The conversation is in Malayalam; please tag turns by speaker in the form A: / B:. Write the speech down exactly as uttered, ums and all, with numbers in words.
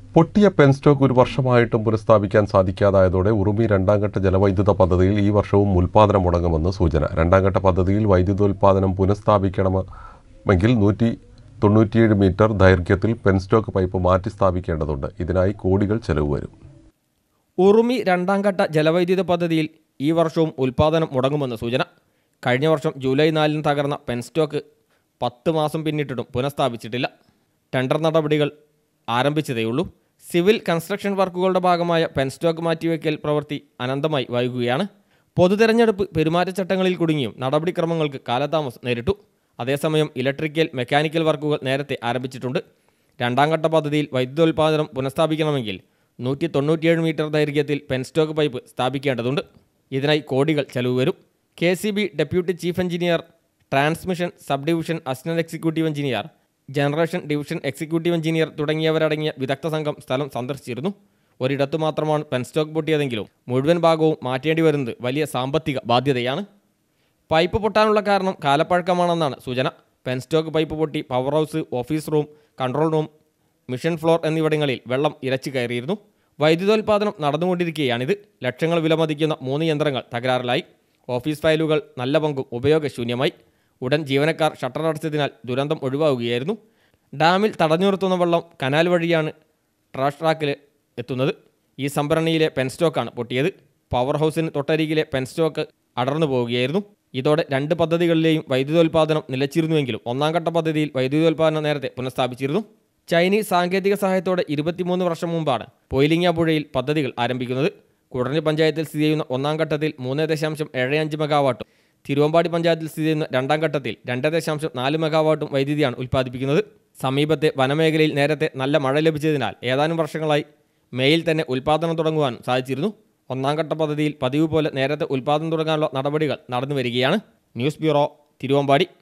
A: പൊട്ടിയ പെൻ സ്റ്റോക്ക് ഒരു വർഷമായിട്ടും പുനഃസ്ഥാപിക്കാൻ സാധിക്കാതായതോടെ ഉറുമി രണ്ടാംഘട്ട ജലവൈദ്യുത പദ്ധതിയിൽ ഈ വർഷവും ഉൽപ്പാദനം മുടങ്ങുമെന്ന് സൂചന. രണ്ടാംഘട്ട പദ്ധതിയിൽ വൈദ്യുതോൽപാദനം പുനഃസ്ഥാപിക്കണമെങ്കിൽ നൂറ്റി തൊണ്ണൂറ്റിയേഴ് മീറ്റർ ദൈർഘ്യത്തിൽ പെൻ സ്റ്റോക്ക് പൈപ്പ് മാറ്റി സ്ഥാപിക്കേണ്ടതുണ്ട്. ഇതിനായി കോടികൾ ചെലവ് വരും.
B: ഉറുമി രണ്ടാംഘട്ട ജലവൈദ്യുത പദ്ധതിയിൽ ഈ വർഷവും ഉൽപ്പാദനം മുടങ്ങുമെന്ന് സൂചന. കഴിഞ്ഞ വർഷം ജൂലൈ നാലിന് തകർന്ന പെൻ സ്റ്റോക്ക് പത്ത് മാസം പിന്നിട്ടിട്ടും പുനഃസ്ഥാപിച്ചിട്ടില്ല. ടെൻഡർ നടപടികൾ ആരംഭിച്ചതേയുള്ളൂ. സിവിൽ കൺസ്ട്രക്ഷൻ വർക്കുകളുടെ ഭാഗമായ പെൻ സ്റ്റോക്ക് മാറ്റിവെക്കൽ പ്രവൃത്തി അനന്തമായി വൈകുകയാണ്. പൊതുതെരഞ്ഞെടുപ്പ് പെരുമാറ്റച്ചട്ടങ്ങളിൽ കുടുങ്ങിയും നടപടിക്രമങ്ങൾക്ക് കാലതാമസം നേരിട്ടു. അതേസമയം ഇലക്ട്രിക്കൽ മെക്കാനിക്കൽ വർക്കുകൾ നേരത്തെ ആരംഭിച്ചിട്ടുണ്ട്. രണ്ടാംഘട്ട പദ്ധതിയിൽ വൈദ്യുതോൽപാദനം പുനഃസ്ഥാപിക്കണമെങ്കിൽ നൂറ്റി തൊണ്ണൂറ്റിയേഴ് മീറ്റർ ദൈർഘ്യത്തിൽ പെൻ സ്റ്റോക്ക് പൈപ്പ് സ്ഥാപിക്കേണ്ടതുണ്ട്. ഇതിനായി കോടികൾ ചെലവ് വരും. K C B deputy chief engineer, transmission sub division assistant executive engineer, generation division executive engineer തുടങ്ങിയവരടങ്ങിയ വിദഗ്ധ സംഘം സ്ഥലം സന്ദർശിച്ചിരുന്നു. ഒരിടത്തു മാത്രമാണ് പെൻ സ്റ്റോക്ക് പൊട്ടിയതെങ്കിലും മുഴുവൻ ഭാഗവും മാറ്റേണ്ടി വരുന്നത് വലിയ സാമ്പത്തിക ബാധ്യതയാണ്. പൈപ്പ് പൊട്ടാനുള്ള കാരണം കാലപ്പഴക്കമാണെന്നാണ് സൂചന. പെൻ സ്റ്റോക്ക് പൈപ്പ് പൊട്ടി power house, office room, control room, machine floor എന്നിവിടങ്ങളിൽ വെള്ളം ഇരച്ചു കയറിയിരുന്നു. വൈദ്യുതോൽപാദനം നടന്നുകൊണ്ടിരിക്കുകയാണിത്. ലക്ഷങ്ങൾ വിലമതിക്കുന്ന മൂന്ന് യന്ത്രങ്ങൾ തകരാറിലായി. ഓഫീസ് ഫയലുകൾ നല്ല പങ്കും ഉപയോഗശൂന്യമായി. ഉടൻ ജീവനക്കാർ ഷട്ടർ അടച്ചതിനാൽ ദുരന്തം ഒഴിവാവുകയായിരുന്നു. ഡാമിൽ തടഞ്ഞു നിർത്തുന്ന വെള്ളം കനാൽ വഴിയാണ് ട്രാഷ് ട്രാക്കിൽ എത്തുന്നത്. ഈ സംഭരണിയിലെ പെൻ സ്റ്റോക്കാണ് പൊട്ടിയത്. പവർ ഹൗസിന് തൊട്ടരികിലെ പെൻ സ്റ്റോക്ക് അടർന്നു പോവുകയായിരുന്നു. ഇതോടെ രണ്ട് പദ്ധതികളിലെയും വൈദ്യുതോൽപാദനം നിലച്ചിരുന്നുവെങ്കിലും ഒന്നാം ഘട്ട പദ്ധതിയിൽ വൈദ്യുതോൽപാദനം നേരത്തെ പുനഃസ്ഥാപിച്ചിരുന്നു. ചൈനീസ് സാങ്കേതിക സഹായത്തോടെ ഇരുപത്തിമൂന്ന് വർഷം മുമ്പാണ് പൊയിലിങ്ങ പുഴയിൽ പദ്ധതികൾ ആരംഭിക്കുന്നത്. കുടഞ്ഞ് പഞ്ചായത്തിൽ സ്ഥിതി ചെയ്യുന്ന ഒന്നാം ഘട്ടത്തിൽ മൂന്ന് ദശാംശം ഏഴ് അഞ്ച് മെഗാവാട്ടും തിരുവമ്പാടി പഞ്ചായത്തിൽ സ്ഥിതി ചെയ്യുന്ന രണ്ടാം ഘട്ടത്തിൽ രണ്ട് ദശാംശം നാല് മെഗാവാട്ടും വൈദ്യുതിയാണ് ഉൽപ്പാദിപ്പിക്കുന്നത്. സമീപത്തെ വനമേഖലയിൽ നേരത്തെ നല്ല മഴ ലഭിച്ചതിനാൽ ഏതാനും വർഷങ്ങളായി മേയിൽ തന്നെ ഉൽപ്പാദനം തുടങ്ങുവാൻ സാധിച്ചിരുന്നു. ഒന്നാം ഘട്ട പദ്ധതിയിൽ പതിവ് പോലെ നേരത്തെ ഉൽപ്പാദനം തുടങ്ങാനുള്ള നടപടികൾ നടന്നു വരികയാണ്. News bureau, Thiruvambady.